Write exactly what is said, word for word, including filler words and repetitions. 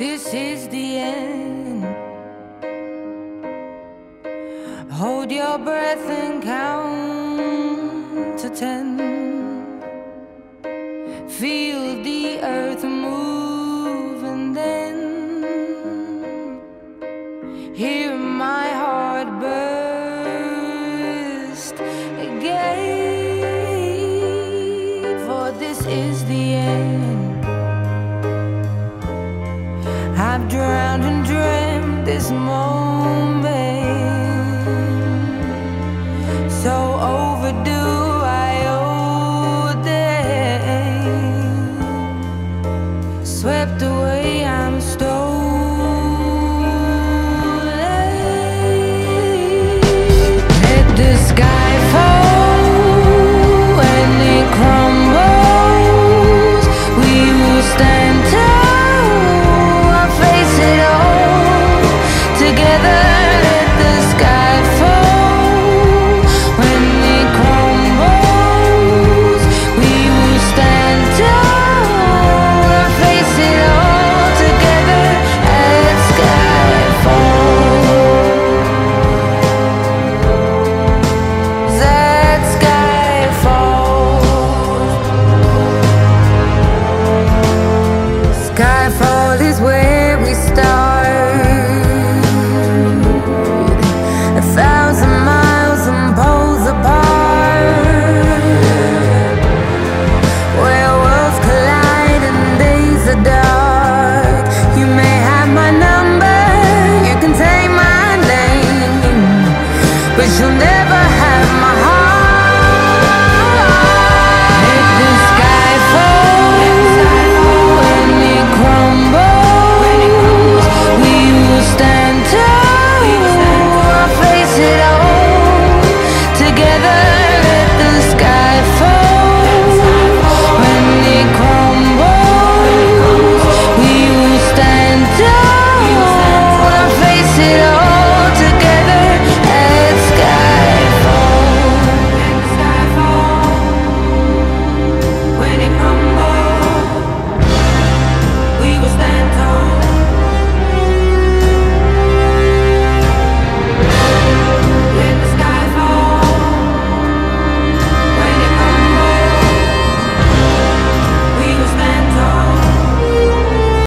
this is the end. Hold your breath and count to ten. Feel the earth move and then hear my heart burst again. For this is the end. I've drowned and dreamt this moment